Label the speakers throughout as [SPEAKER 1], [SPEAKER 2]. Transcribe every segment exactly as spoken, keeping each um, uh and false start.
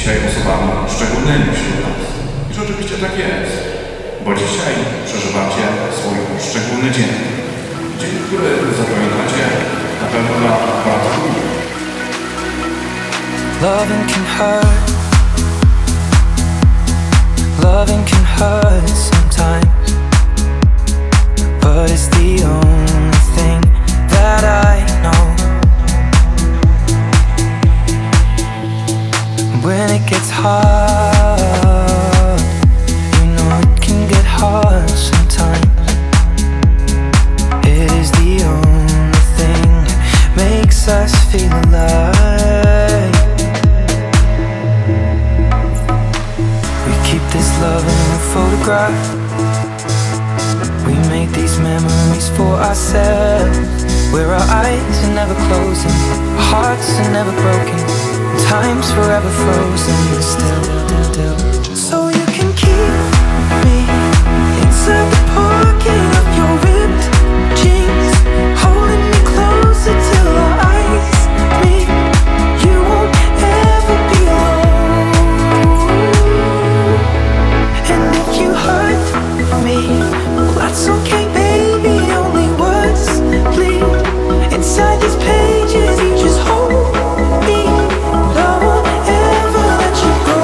[SPEAKER 1] dzisiaj osobami szczególnymi wśród nas. I rzeczywiście tak jest, bo dzisiaj przeżywacie swój szczególny dzień. Dzień, który zapamiętacie na pewno na bardzo długo.
[SPEAKER 2] Loving can hurt. Loving can hurt sometimes, but it's the only thing that I know. When it gets hard, you know it can get hard sometimes. It is the only thing that makes us feel alive. Keep this love in a photograph. We make these memories for ourselves, where our eyes are never closing, our hearts are never broken, and time's forever frozen still, still. So you can keep me inside the pocket of your ripped jeans, holding me closer till our eyes meet. You won't ever be alone. And if you hurt me, well, that's okay, baby. Only words bleed inside these pages. You just hold me, and I won't ever let you go.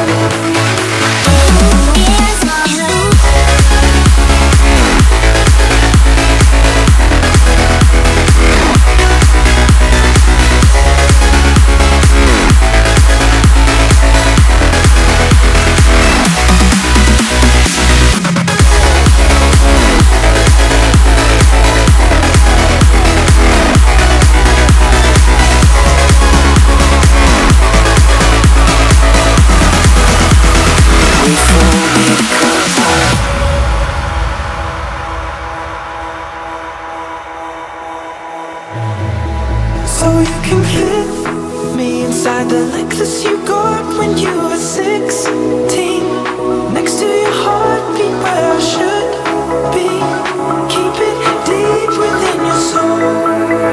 [SPEAKER 2] So you can fit me inside the necklace you got when you were sixteen, next to your heartbeat where I should be. Keep it deep within your soul.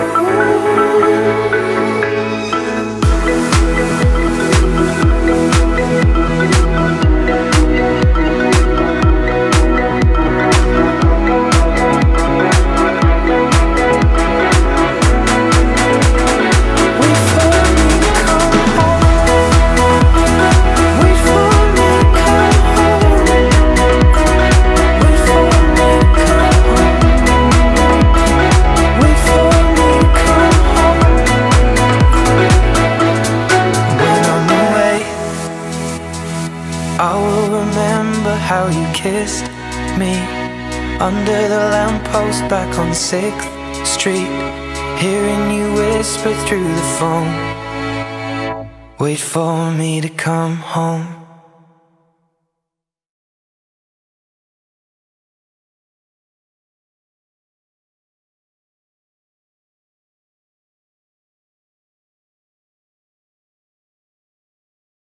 [SPEAKER 2] I will remember how you kissed me under the lamppost back on sixth street, hearing you whisper through the phone, wait for me to come home.